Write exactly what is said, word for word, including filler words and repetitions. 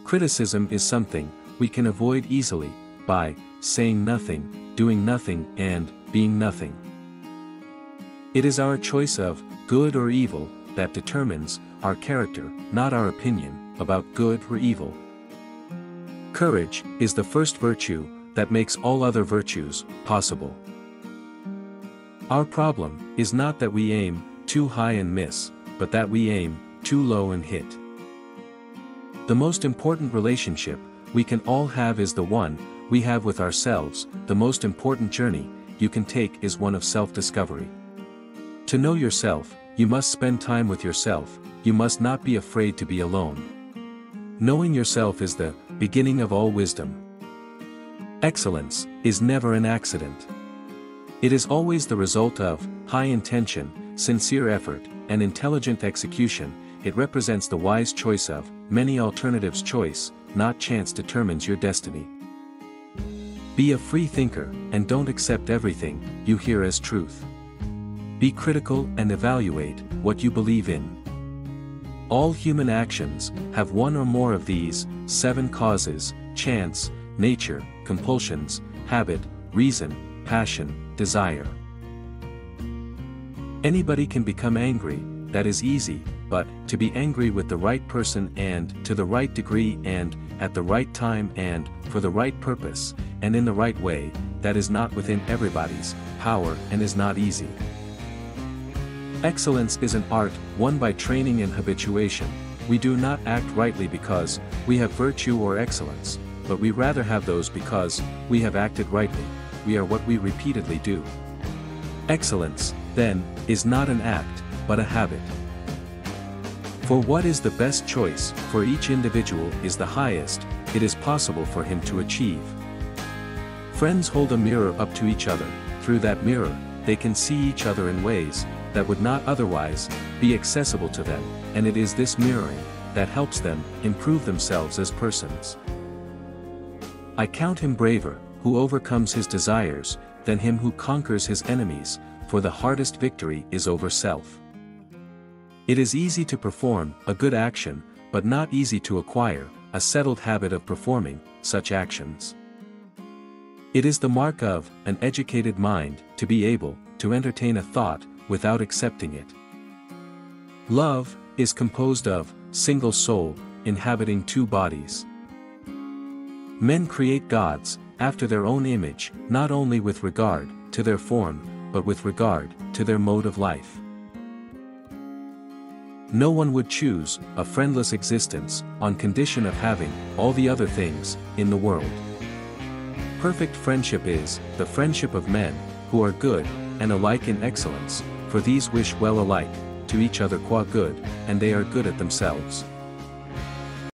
Criticism is something we can avoid easily by saying nothing, doing nothing, and being nothing. It is our choice of good or evil that determines our character, not our opinion about good or evil. Courage is the first virtue that makes all other virtues possible. Our problem is not that we aim too high and miss, but that we aim too low and hit. The most important relationship we can all have is the one we have with ourselves. The most important journey you can take is one of self-discovery. To know yourself, you must spend time with yourself. You must not be afraid to be alone. Knowing yourself is the beginning of all wisdom. Excellence is never an accident. It is always the result of high intention, sincere effort, and intelligent execution. It represents the wise choice of many alternatives. Choice, not chance, determines your destiny. Be a free thinker, and don't accept everything you hear as truth. Be critical and evaluate what you believe in. All human actions have one or more of these seven causes: chance, nature, compulsions, habit, reason, passion, desire. Anybody can become angry, that is easy, but to be angry with the right person and to the right degree and at the right time and for the right purpose and in the right way, that is not within everybody's power and is not easy. Excellence is an art won by training and habituation. We do not act rightly because we have virtue or excellence, but we rather have those because we have acted rightly. We are what we repeatedly do. Excellence, then, is not an act, but a habit. For what is the best choice for each individual is the highest it is possible for him to achieve. Friends hold a mirror up to each other. Through that mirror, they can see each other in ways that would not otherwise be accessible to them, and it is this mirroring that helps them improve themselves as persons. I count him braver who overcomes his desires than him who conquers his enemies, for the hardest victory is over self. It is easy to perform a good action, but not easy to acquire a settled habit of performing such actions. It is the mark of an educated mind to be able to entertain a thought without accepting it. Love is composed of single soul inhabiting two bodies. Men create gods after their own image, not only with regard to their form, but with regard to their mode of life. No one would choose a friendless existence on condition of having all the other things in the world. Perfect friendship is the friendship of men who are good and alike in excellence, for these wish well alike to each other qua good, and they are good at themselves.